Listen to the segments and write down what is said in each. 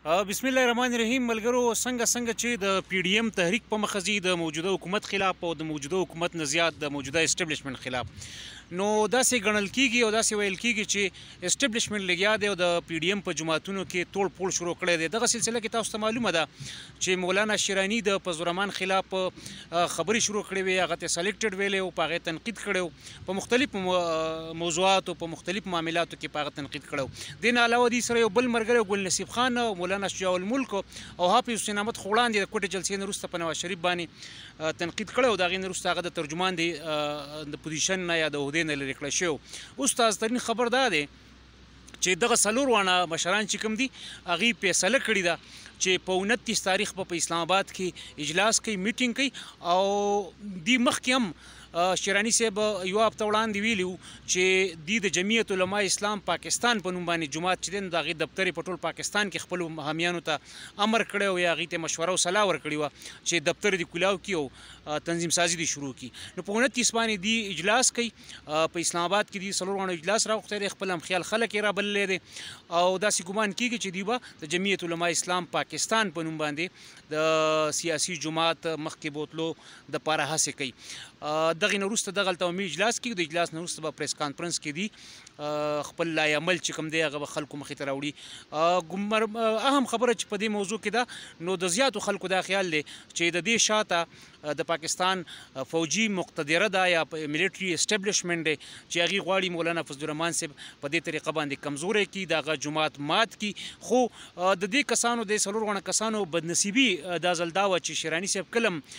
بسم الله الرحمن الرحیم ملګرو څنګه چې د پی ډی ایم تحریک په مخزي د موجوده حکومت خلاف او د موجوده حکومت نه زیات د موجوده اسټابلیشمنت خلاف نو داسې ګڼل کیږي او داسې ویل کیږي چې اسټابلیشمنت لګیا دی او د پی ډی ایم په جماعتونو کې توړ پوړ شروع کړی دی دغه سلسله کې تاسو ته معلومه ده چې مولانا شیرانی د فضل الرحمن خلاف خبرې شروع کړې وي هغه ته سلیکټډ ویلې او په هغې تنقید کړی په مختلفو موضوعاتو په مختلفو معاملاتو کې په هغه تنقید کړی دې نه علاوه دې سره یو بل ملګری ګل نصیب خان مولانا شجاع الملک او حافظ حسین احمد خو وړاندې د کوټې جلسې نه وروسته په نواز شریف باندې تنقید کړی او د هغې نه وروسته هغه د ترجمان د پوزیشن نه یا د عهدې نه لرې کړی شوی اوس تازه‌ترین خبر دا دی چې دغه څلور واړه مشران چې کوم دي هغې فیصله کړې ده چې په 29 تاریخ په اسلام آباد کې اجلاس کوي میټینګ کوي او دې مخکې هم شیرانی صاحب یو هفته وړاندې ویلي وو چې دوی د جمعیت علماء اسلام پاکستان په نوم باندې جومات چې دی نو د هغې دفتر یې په ټول پاکستان کې خپلو حامیانو ته امر کړی او یا هغې ته مشوره او صلاح ورکړې وه چې دفتر دې کولاو کړي او تنظیم سازي دې شروع کړي نو په 29 باندې دوی اجلاس کوي په اسلام آباد کې دوی څلور واړه اجلاس راوغوښتی دی خپل همخیال خلک یې رابللی دی او داسې ګمان کېږي چې دوی به د جمعیت علماء اسلام پاکستان په نوم باندې د سیاسي جماعت مخکې بوتلو دپاره هڅې کوي دغې نه وروسته دغلته به اجلاس کېږي د اجلاس نه وروسته به پریس کانفرنس کې دي خپل لای عمل چې کوم دی هغه به خلکو مخې ته راوړي اهم خبره چې په دې موضوع کې ده نو د زیاتو خلکو دا خیال دی چې د دې شاته د پاکستان فوجي مقتدره ده یا ملیټري اسټابلیشمنټ دی چې هغې غواړي مولانا فضل الرحمن صاحب په دې طریقه باندې کمزوری کړي د هغه جومات مات کړي خو د دې کسانو د څلور واړه کسانو بدنصیبي دا ځل دا وه چې شیرانی صاحب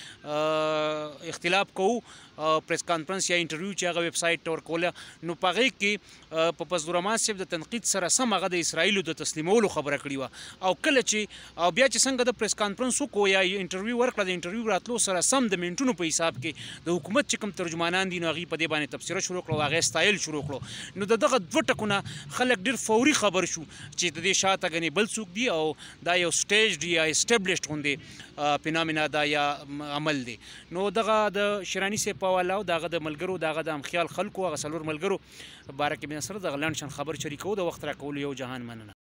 کله اختلاف کوو پریس کانفرنس یا انټرویو چې هغه ویب سایټ ته ورکوله نو په هغې کې په فضل الرحمن صاحب د تنقید سره سم هغه د اسرائیلو د تسلیمولو خبره کړې وه او کله چې او بیا چې څنګه د پریس کانفرنس وکړو یا انټرویو ورکړه د انټرویو راتلو سره سم د منټونو په حساب کې د حکومت چې کوم ترجمانان دي نو هغې په دې باندې تبصره شروع کړه او هغې ستایل شروع کړو نو د دغه دوه ټکونه خلک ډېر فوري خبر شو چې د دې شاته ګنې بل څوک دي او دا یو سټیج دی یا اسټابلیشډ غوندې فینامنا دا یا عمل دی نو دغه د شیرانی صاحب په حواله او دغه د ملګرو دغه د همخیال خلکو هغه څلور ملګرو باره کې مې سره دغه لنډ شان خبر شریکوو د وخت راکولو یو جهان مننه